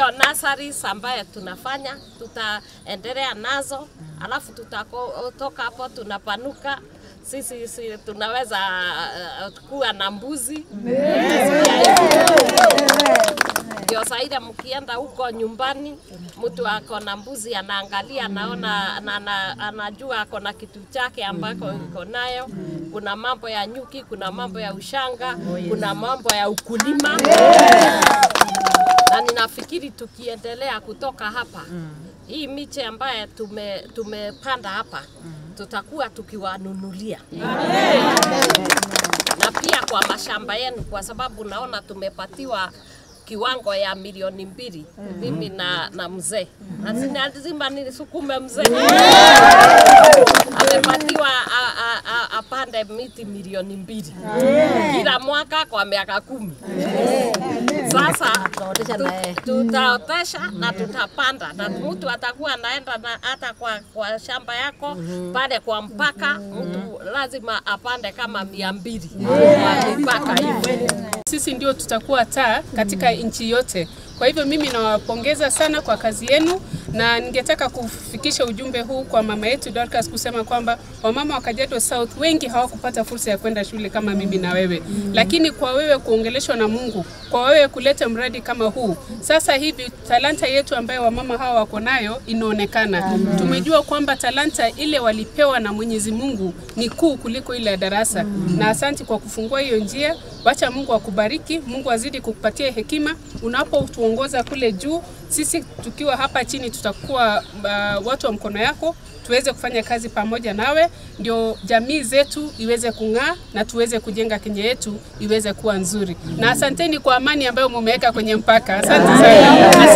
Tuko nurseries ambaye tunafanya, tutaendelea nazo, alafu tutatoka hapo tunapanuka. Sisi tunaweza kuwa na mbuzi. Ndio saida mkienda huko nyumbani, mtu ako na mbuzi anaangalia, anaona, anajua ako na kitu chake ambako iko nayo. Kuna mambo ya nyuki, kuna mambo ya ushanga, kuna mambo ya ukulima. Na ninafikiri tukiendelea kutoka hapa, hii miche ambaye tumepanda hapa, tutakuwa tukiwanunulia. Na pia kwa mashamba yenu, kwa sababu naona tumepatiwa kiwango ya milioni 2 mimi na mzee. Lazima nisukume mzee. Amepatiwa apande miti milioni 2 kila mwaka kwa miaka 10. Sasa tutaotesha na tutapanda, na mtu atakuwa anaenda na hata kwa shamba yako pale kwa mpaka, mtu lazima apande kama 200 kwa mpaka hivi. Sisi ndio tutakuwa taa katika nchi yote. Kwa hivyo mimi nawapongeza sana kwa kazi yenu, na ningetaka kufikisha ujumbe huu kwa mama yetu Dorcas kusema kwamba wamama wa Kajiado South wengi hawakupata fursa ya kwenda shule kama mimi na wewe. Lakini kwa wewe kuongeleshwa na Mungu, kwa wewe kuleta mradi kama huu, sasa hivi talanta yetu ambayo wamama hawa wako nayo inaonekana. Tumejua kwamba talanta ile walipewa na Mwenyezi Mungu ni kuu kuliko ile ya darasa. Na asante kwa kufungua hiyo njia. Wacha Mungu akubariki, Mungu azidi kukupatia hekima unapotuongoza kule juu. Sisi tukiwa hapa chini tutakuwa watu wa mkono yako, tuweze kufanya kazi pamoja nawe, ndio jamii zetu iweze kung'aa na tuweze kujenga Kenya yetu iweze kuwa nzuri. Na asanteni kwa amani ambayo mumeweka kwenye mpaka. Asante sana.